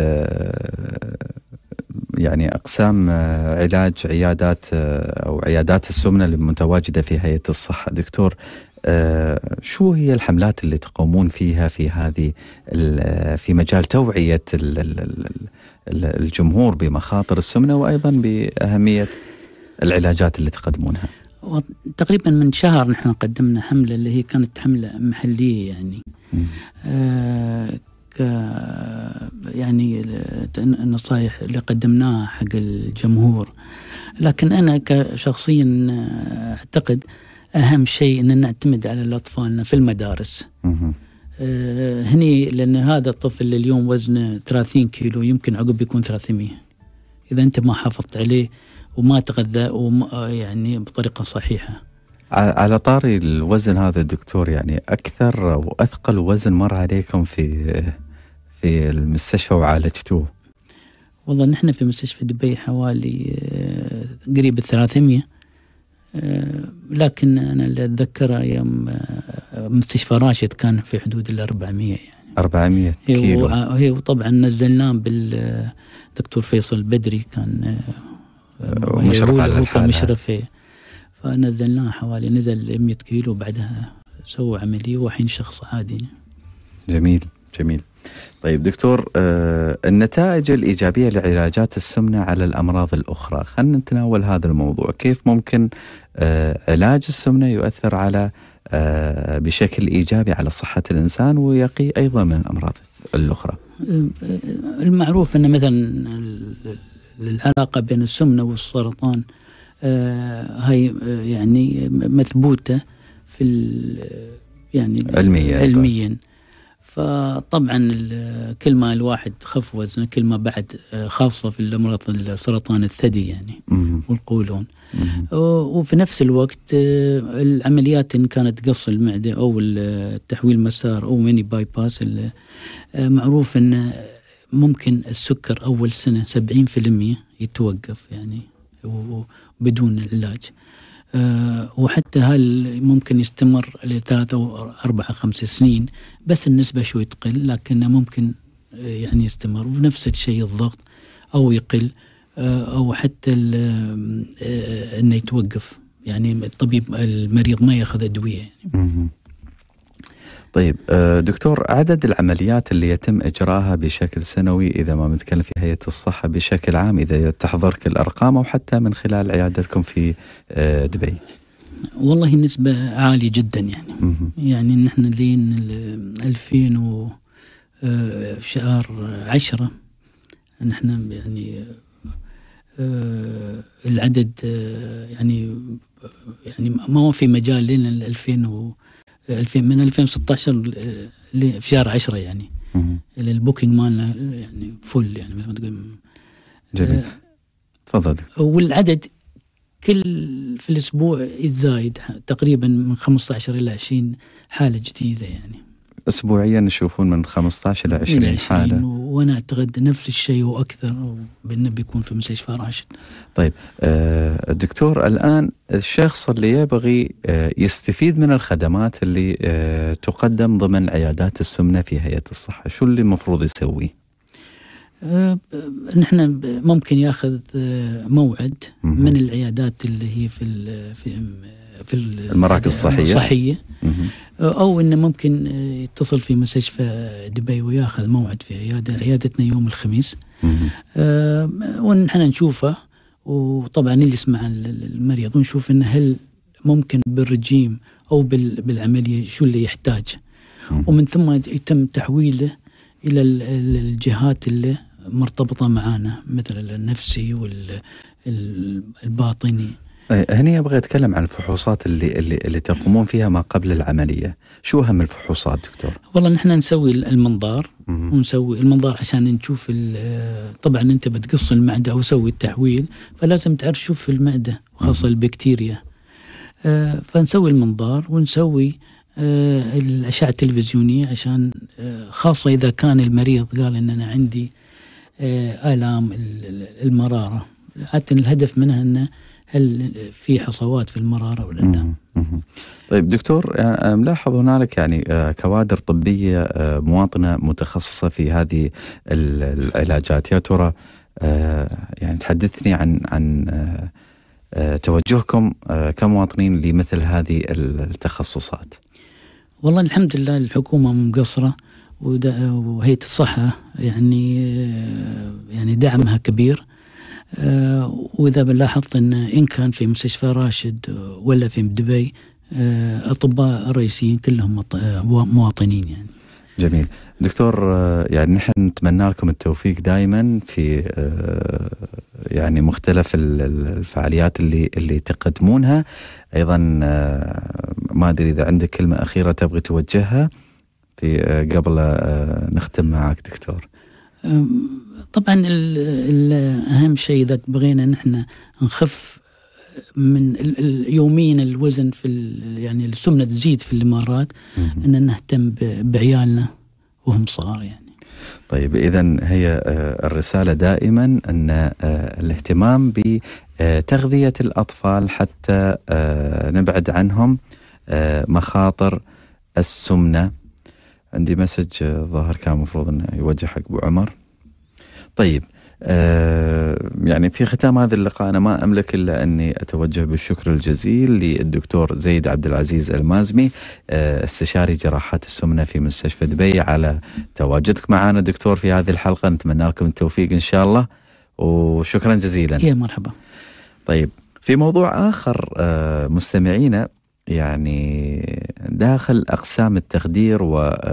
يعني أقسام علاج عيادات أو عيادات السمنة المتواجدة في هيئة الصحة، دكتور شو هي الحملات اللي تقومون فيها في هذه في مجال توعية الجمهور بمخاطر السمنة وأيضا بأهمية العلاجات اللي تقدمونها؟ تقريبا من شهر نحن قدمنا حملة اللي هي كانت حملة محلية يعني آه ك يعني النصائح اللي قدمناها حق الجمهور. لكن أنا كشخصيا أعتقد أهم شيء أن نعتمد على الأطفال في المدارس. آه هني لأن هذا الطفل اليوم وزنه ثلاثين كيلو يمكن عقب يكون ثلاثمية إذا أنت ما حافظت عليه وما تغذى وما يعني بطريقة صحيحة. على طاري الوزن هذا دكتور، يعني أكثر وأثقل وزن مر عليكم في في المستشفى وعالجتوه؟ والله نحن في مستشفى دبي حوالي قريب الثلاثمية لكن أنا اللي أتذكره يوم مستشفى راشد كان في حدود الأربعمية يعني أربعمية كيلو. هي وطبعا نزلناه بالدكتور فيصل بدري كان مشرف على الحالة، كان مشرف، فنزلناه حوالي نزل مية كيلو، بعدها سووا عملية وحين شخص عادي. جميل جميل. طيب دكتور، آه النتائج الإيجابية لعلاجات السمنة على الأمراض الأخرى، خلينا نتناول هذا الموضوع. كيف ممكن آه علاج السمنة يؤثر على آه بشكل إيجابي على صحة الإنسان ويقي أيضا من الأمراض الأخرى؟ المعروف أن مثلا العلاقة بين السمنة والسرطان آه هاي يعني مثبوتة في يعني علميا علميا. فطبعا كل ما الواحد خف وزنه كل ما بعد، خاصة في الأمراض السرطان الثدي يعني والقولون. وفي نفس الوقت العمليات إن كانت قص المعدة أو التحويل مسار أو ميني باي باس، معروف أن ممكن السكر أول سنة سبعين في المية يتوقف يعني بدون العلاج. أه وحتى هل ممكن يستمر لثلاثة أو أربعة خمس سنين، بس النسبة شوي تقل، لكنه ممكن يعني يستمر. ونفس الشيء الضغط أو يقل أه أو حتى أه إنه يتوقف، يعني الطبيب المريض ما يأخذ أدوية يعني. طيب دكتور، عدد العمليات اللي يتم إجراها بشكل سنوي إذا ما بنتكلم في هيئة الصحة بشكل عام، إذا تحضرك الأرقام أو حتى من خلال عيادتكم في دبي؟ والله النسبة عالية جدا يعني. م- يعني نحن لين ألفين و شهر عشرة نحن يعني العدد يعني يعني ما هو في مجال لين ألفين و ألفين من ألفين وستة عشر في شهر عشرة يعني البوكينج مالنا يعني فل يعني مثل ما تقول. جميل. تفضل. آه والعدد كل في الأسبوع يتزايد تقريبا من خمسة عشر إلى عشرين حالة جديدة يعني. أسبوعيا نشوفون من خمسة عشر إلى عشرين حالة، وأنا أعتقد نفس الشيء وأكثر بأنه بيكون في مستشفى راشد. طيب آه دكتور، الآن الشخص اللي يبغي آه يستفيد من الخدمات اللي آه تقدم ضمن عيادات السمنة في هيئة الصحة، شو اللي المفروض يسوي؟ آه نحن ممكن ياخذ موعد م- من العيادات اللي هي في ال في في المراكز الصحية الصحية أو إنه ممكن يتصل في مستشفى دبي وياخذ موعد في عيادة عيادتنا يوم الخميس آه ونحن نشوفه، وطبعا نجلس مع المريض ونشوف إنه هل ممكن بالرجيم أو بالعملية شو اللي يحتاج، ومن ثم يتم تحويله إلى الجهات اللي مرتبطة معنا مثل النفسي والباطني. هني أبغى أتكلم عن الفحوصات اللي اللي اللي تقومون فيها ما قبل العملية. شو أهم الفحوصات دكتور؟ والله نحن نسوي المنظار م- ونسوي المنظار عشان نشوف طبعا أنت بتقص المعدة أو سوي التحويل، فلازم تعرف شو في المعدة وخاصة البكتيريا. آه فنسوي المنظار ونسوي آه الأشعة التلفزيونية عشان آه خاصة إذا كان المريض قال إن أنا عندي آه آلام المرارة، حتى الهدف منها أنه هل في حصوات في المرارة ولا لا. طيب دكتور، ملاحظ هنالك يعني كوادر طبية مواطنة متخصصة في هذه العلاجات، يا ترى يعني تحدثني عن عن توجهكم كمواطنين لمثل هذه التخصصات. والله الحمد لله الحكومة مقصرة وهيئة الصحة يعني يعني دعمها كبير. آه وإذا بنلاحظ أن إن كان في مستشفى راشد ولا في دبي آه أطباء رئيسيين كلهم مواطنين يعني. جميل دكتور، آه يعني نحن نتمنى لكم التوفيق دائما في آه يعني مختلف الفعاليات اللي اللي تقدمونها. أيضا آه ما أدري إذا عندك كلمة أخيرة تبغي توجهها في آه قبل آه نختم معك دكتور. طبعا الأهم شيء إذا بغينا نحن نخف من يوميا الوزن في يعني السمنة تزيد في الإمارات، أن نهتم بعيالنا وهم صغار يعني. طيب إذن هي الرسالة دائما أن الاهتمام بتغذية الأطفال حتى نبعد عنهم مخاطر السمنة. عندي مسج ظاهر كان مفروض أنه يوجه حق أبو عمر. طيب آه يعني في ختام هذا اللقاء أنا ما أملك إلا أني أتوجه بالشكر الجزيل للدكتور زيد عبد العزيز المازمي آه استشاري جراحات السمنة في مستشفى دبي على تواجدك معنا دكتور في هذه الحلقة. نتمنى لكم التوفيق إن شاء الله وشكرا جزيلا. يا مرحبا. طيب في موضوع آخر آه مستمعينا، يعني داخل أقسام التخدير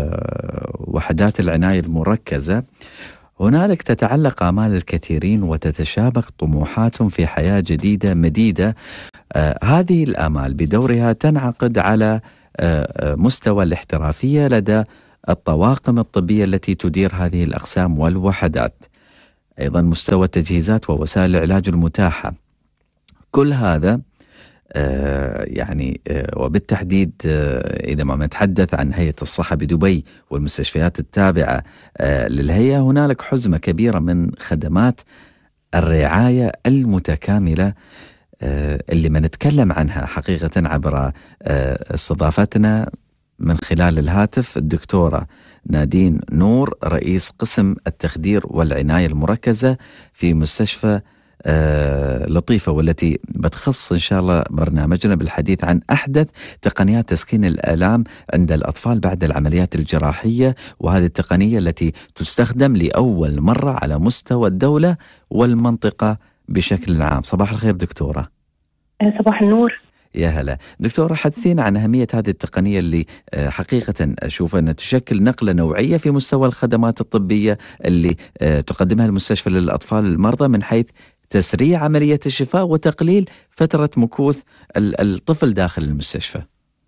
ووحدات العناية المركزة هنالك تتعلق آمال الكثيرين وتتشابك طموحاتهم في حياة جديدة مديدة. آه هذه الآمال بدورها تنعقد على آه مستوى الاحترافية لدى الطواقم الطبية التي تدير هذه الأقسام والوحدات، أيضا مستوى التجهيزات ووسائل العلاج المتاحة. كل هذا آه يعني آه وبالتحديد آه إذا ما نتحدث عن هيئة الصحة بدبي والمستشفيات التابعة آه للهيئة، هنالك حزمة كبيرة من خدمات الرعاية المتكاملة آه اللي ما نتكلم عنها حقيقة عبر آه استضافتنا من خلال الهاتف الدكتورة نادين نور رئيس قسم التخدير والعناية المركزة في مستشفى آه لطيفة، والتي بتخص إن شاء الله برنامجنا بالحديث عن أحدث تقنيات تسكين الآلام عند الأطفال بعد العمليات الجراحية، وهذه التقنية التي تستخدم لأول مرة على مستوى الدولة والمنطقة بشكل عام. صباح الخير دكتورة. صباح النور. يا هلا دكتورة، حدثينا عن أهمية هذه التقنية اللي حقيقة أشوف أنها تشكل نقلة نوعية في مستوى الخدمات الطبية اللي تقدمها المستشفى للأطفال المرضى من حيث تسريع عملية الشفاء وتقليل فترة مكوث الطفل داخل المستشفى.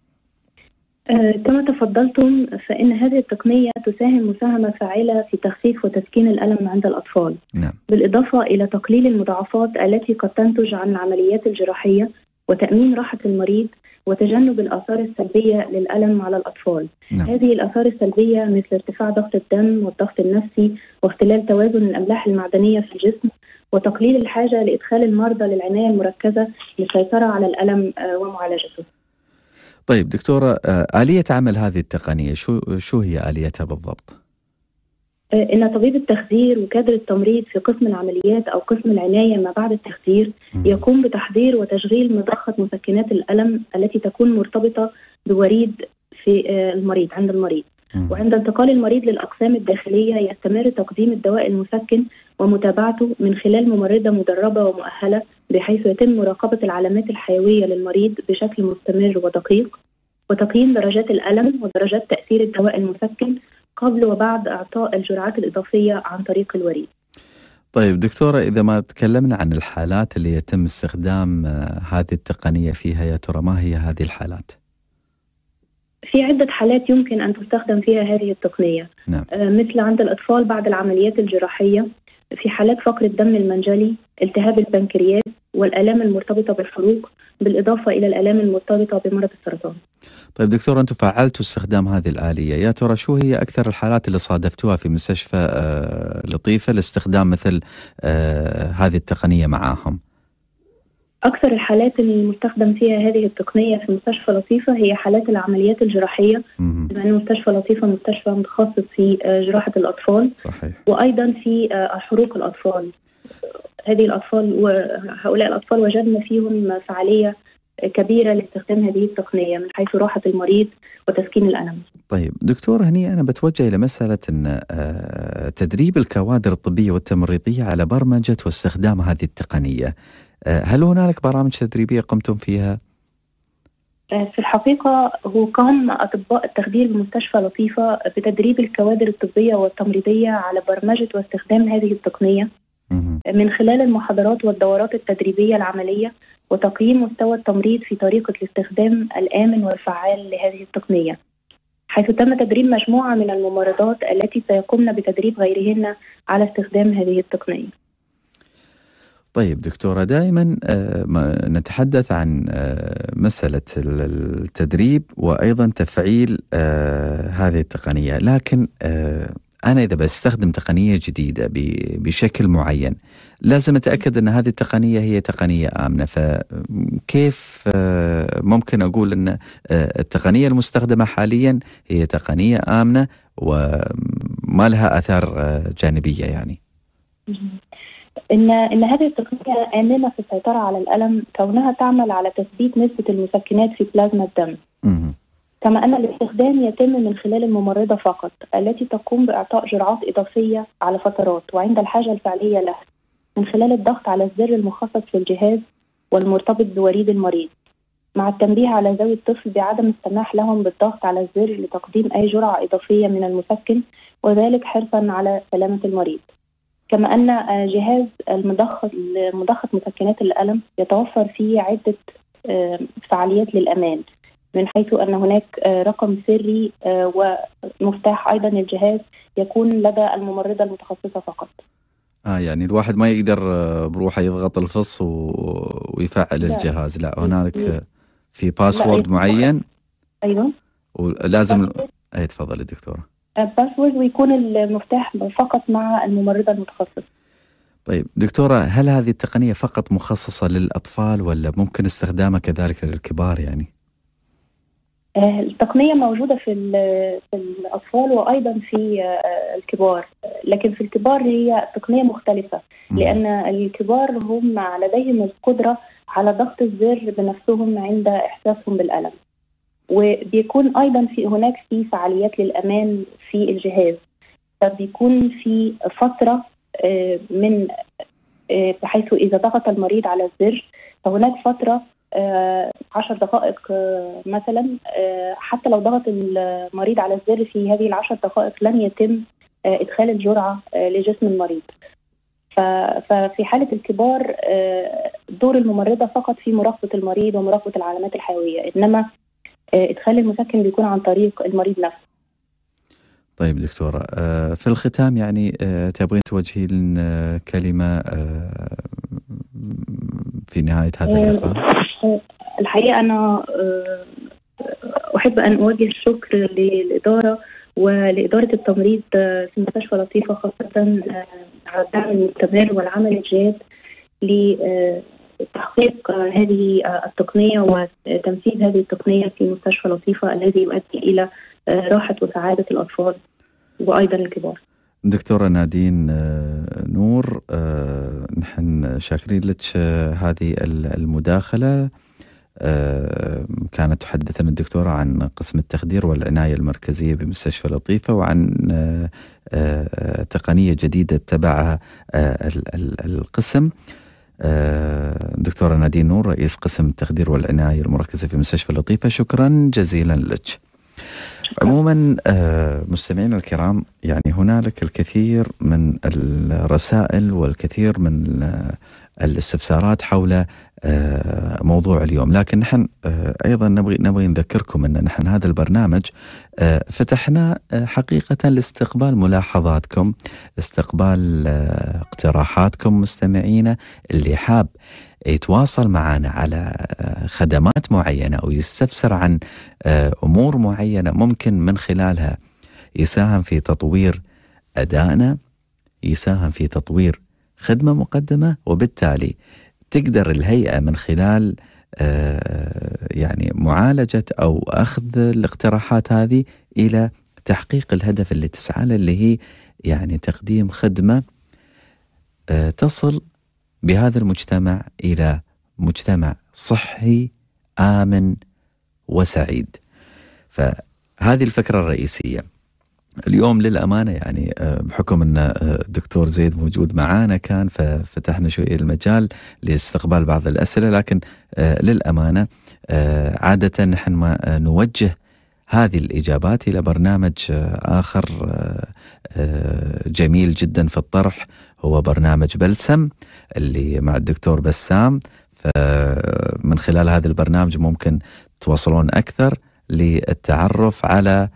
آه، كما تفضلتم فإن هذه التقنية تساهم مساهمة فاعلة في تخفيف وتسكين الألم عند الأطفال. نعم. بالإضافة إلى تقليل المضاعفات التي قد تنتج عن العمليات الجراحية وتأمين راحة المريض وتجنب الآثار السلبية للألم على الأطفال. نعم. هذه الآثار السلبية مثل ارتفاع ضغط الدم والضغط النفسي واختلال توازن الأملاح المعدنية في الجسم وتقليل الحاجة لإدخال المرضى للعناية المركزة للسيطرة على الألم ومعالجته. طيب دكتورة، آلية عمل هذه التقنية شو شو هي آليتها بالضبط؟ إن طبيب التخدير وكادر التمريض في قسم العمليات أو قسم العناية ما بعد التخدير يقوم بتحضير وتشغيل مضخة مسكنات الألم التي تكون مرتبطة بوريد في المريض عند المريض. وعند انتقال المريض للأقسام الداخلية يستمر تقديم الدواء المسكن ومتابعته من خلال ممرضة مدربة ومؤهلة بحيث يتم مراقبة العلامات الحيوية للمريض بشكل مستمر ودقيق، وتقييم درجات الألم ودرجات تأثير الدواء المسكن قبل وبعد إعطاء الجرعات الإضافية عن طريق الوريد. طيب دكتورة، إذا ما تكلمنا عن الحالات اللي يتم استخدام هذه التقنية فيها، يا ترى ما هي هذه الحالات؟ في عدة حالات يمكن أن تستخدم فيها هذه التقنية. نعم. مثل عند الأطفال بعد العمليات الجراحية، في حالات فقر الدم المنجلي، التهاب البنكرياس، والآلام المرتبطة بالحروق، بالإضافة إلى الآلام المرتبطة بمرض السرطان. طيب دكتور، أنتم فعلتوا استخدام هذه الآلية، يا ترى شو هي أكثر الحالات اللي صادفتوها في مستشفى آه لطيفة لاستخدام مثل آه هذه التقنية معاهم؟ أكثر الحالات المستخدم فيها هذه التقنية في مستشفى لطيفة هي حالات العمليات الجراحية، بما أن مستشفى لطيفة مستشفى متخصص في جراحة الأطفال. صحيح. وأيضا في حروق الأطفال. هذه الأطفال وهؤلاء الأطفال وجدنا فيهم فعالية كبيرة لاستخدام هذه التقنية من حيث راحة المريض وتسكين الألم. طيب دكتور، هني أنا بتوجه إلى مسألة أن تدريب الكوادر الطبية والتمريضية على برمجة واستخدام هذه التقنية، هل هنالك برامج تدريبية قمتم فيها؟ في الحقيقة هو قام أطباء التخدير بمستشفى لطيفة بتدريب الكوادر الطبية والتمريضية على برمجة واستخدام هذه التقنية من خلال المحاضرات والدورات التدريبية العملية وتقييم مستوى التمريض في طريقة الاستخدام الآمن والفعال لهذه التقنية، حيث تم تدريب مجموعة من الممرضات التي سيقومن بتدريب غيرهن على استخدام هذه التقنية. طيب دكتورة، دائما نتحدث عن مسألة التدريب وأيضا تفعيل هذه التقنية، لكن أنا إذا بستخدم تقنية جديدة بشكل معين لازم أتأكد أن هذه التقنية هي تقنية آمنة. فكيف ممكن أقول أن التقنية المستخدمة حاليا هي تقنية آمنة وما لها آثار جانبية؟ يعني إن إن هذه التقنية آمنة في السيطرة على الألم كونها تعمل على تثبيت نسبة المسكنات في بلازما الدم. م- كما أن الاستخدام يتم من خلال الممرضة فقط التي تقوم بإعطاء جرعات إضافية على فترات وعند الحاجة الفعلية لها من خلال الضغط على الزر المخصص في الجهاز والمرتبط بوريد المريض، مع التنبيه على ذوي الطفل بعدم السماح لهم بالضغط على الزر لتقديم أي جرعة إضافية من المسكن، وذلك حرصا على سلامة المريض. كما أن جهاز المضخة مضخة مسكنات الألم يتوفر فيه عدة فعاليات للأمان، من حيث أن هناك رقم سري ومفتاح أيضا الجهاز يكون لدى الممرضة المتخصصة فقط. آه يعني الواحد ما يقدر بروحه يضغط الفص ويفعل لا. الجهاز، لا هنالك في باسورد لا. معين. أيوة ولازم أي تفضل الدكتورة. باسورد ويكون المفتاح فقط مع الممرضة المتخصصة. طيب دكتورة، هل هذه التقنية فقط مخصصة للأطفال ولا ممكن استخدامها كذلك للكبار يعني؟ التقنية موجودة في في الأطفال وأيضا في الكبار، لكن في الكبار هي تقنية مختلفة لأن الكبار هم لديهم القدرة على ضغط الزر بنفسهم عند إحساسهم بالألم، وبيكون أيضا في هناك في فعاليات للأمان في الجهاز، فبيكون في فترة من بحيث إذا ضغط المريض على الزر فهناك فترة آه عشر دقائق آه مثلا، آه حتى لو ضغط المريض على الزر في هذه العشر دقائق لن يتم آه إدخال الجرعة آه لجسم المريض. ففي حالة الكبار آه دور الممرضة فقط في مراقبة المريض ومراقبة العلامات الحيوية، إنما آه إدخال المسكن بيكون عن طريق المريض نفسه. طيب دكتورة، آه في الختام يعني آه تبغين توجهي لنا كلمة آه في نهاية هذا اللقاء؟ الحقيقة أنا أحب أن أوجه الشكر للإدارة ولإدارة التمريض في مستشفى لطيفة خاصة على الدعم المستمر والعمل الجاد لتحقيق هذه التقنية وتنفيذ هذه التقنية في مستشفى لطيفة الذي يؤدي إلى راحة وسعادة الأطفال وأيضا الكبار. دكتورة نادين نور، نحن شاكرين لك هذه المداخلة. كانت تحدثنا الدكتورة عن قسم التخدير والعناية المركزية بمستشفى لطيفة وعن تقنية جديدة اتبعها القسم. دكتورة نادين نور، رئيس قسم التخدير والعناية المركزة في مستشفى لطيفة، شكرا جزيلا لك. عموما مستمعينا الكرام، يعني هنالك الكثير من الرسائل والكثير من الاستفسارات حول موضوع اليوم، لكن نحن أيضا نبغي نبغي نذكركم أن نحن هذا البرنامج فتحنا حقيقة لاستقبال ملاحظاتكم، استقبال اقتراحاتكم مستمعينا. اللي حاب يتواصل معنا على خدمات معينة أو يستفسر عن أمور معينة ممكن من خلالها يساهم في تطوير أدائنا، يساهم في تطوير خدمة مقدمة، وبالتالي تقدر الهيئة من خلال يعني معالجة أو أخذ الاقتراحات هذه إلى تحقيق الهدف اللي تسعى له، اللي هي يعني تقديم خدمة تصل بهذا المجتمع إلى مجتمع صحي آمن وسعيد. فهذه الفكرة الرئيسية اليوم. للأمانة يعني بحكم أن الدكتور زيد موجود معانا كان ففتحنا شوية المجال لاستقبال بعض الأسئلة، لكن للأمانة عادة نحن ما نوجه هذه الإجابات إلى برنامج آخر جميل جدا في الطرح، هو برنامج بلسم اللي مع الدكتور بسام. فمن خلال هذا البرنامج ممكن تواصلون أكثر للتعرف على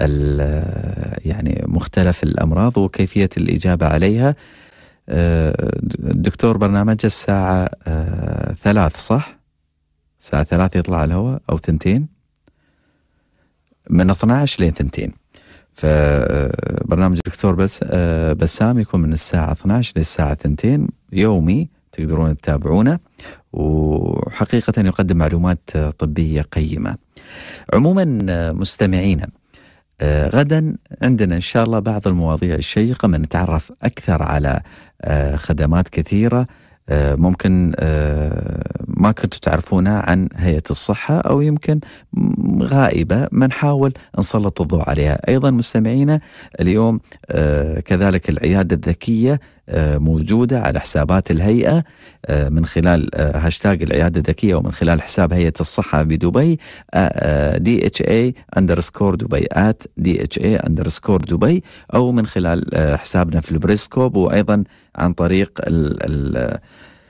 يعني مختلف الأمراض وكيفية الإجابة عليها. الدكتور برنامج الساعة ثلاث صح؟ الساعة ثلاث يطلع الهواء أو ثنتين، من اثنعش لين ثنتين. فبرنامج الدكتور بس بسام يكون من الساعة اثنتي عشرة للساعة اثنتين يومي، تقدرون تتابعونه، وحقيقة يقدم معلومات طبية قيمة. عموما مستمعينا، غدا عندنا إن شاء الله بعض المواضيع الشيقة، من نتعرف أكثر على خدمات كثيرة ممكن ما كنتوا تعرفونها عن هيئة الصحة، أو يمكن غائبة، ما نحاول نسلط الضوء عليها. أيضا مستمعينا، اليوم كذلك العيادة الذكية موجودة على حسابات الهيئة من خلال هاشتاج العيادة الذكية، ومن خلال حساب هيئة الصحة بدبي دي اتش اي اندرسكور دبي ات دي اتش اي اندرسكور دبي، أو من خلال حسابنا في البريسكوب، وأيضا عن طريق ال ال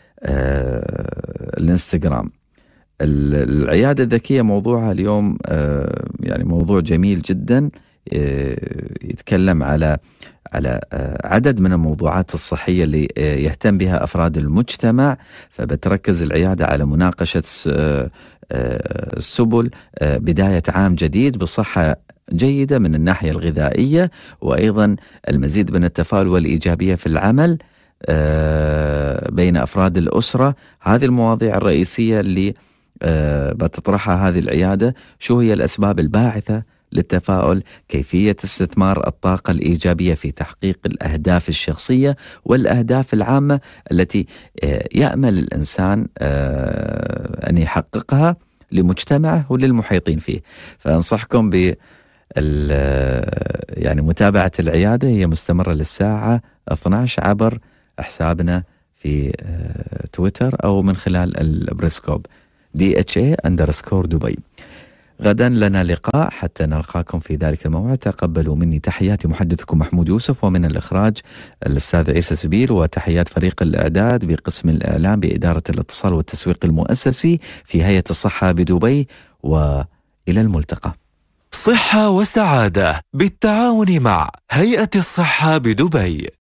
الانستغرام. العيادة الذكية موضوعها اليوم يعني موضوع جميل جدا، يتكلم على على عدد من الموضوعات الصحية اللي يهتم بها أفراد المجتمع. فبتركز العيادة على مناقشة السبل بداية عام جديد بصحة جيدة من الناحية الغذائية، وأيضا المزيد من التفاؤل والإيجابية في العمل بين أفراد الأسرة. هذه المواضيع الرئيسية اللي بتطرحها هذه العيادة. شو هي الأسباب الباعثة للتفاؤل؟ كيفية استثمار الطاقة الإيجابية في تحقيق الأهداف الشخصية والأهداف العامة التي يأمل الإنسان أن يحققها لمجتمعه وللمحيطين فيه. فأنصحكم ب يعني متابعة العيادة، هي مستمرة للساعة اثنتي عشرة عبر حسابنا في تويتر أو من خلال البريسكوب دي اتش اي اندرسكور دبي. غدا لنا لقاء حتى نلقاكم في ذلك الموعد. تقبلوا مني تحياتي محدثكم محمود يوسف، ومن الإخراج الأستاذ عيسى سبيل، وتحيات فريق الإعداد بقسم الإعلام بإدارة الاتصال والتسويق المؤسسي في هيئة الصحة بدبي، وإلى الملتقى. صحة وسعادة بالتعاون مع هيئة الصحة بدبي.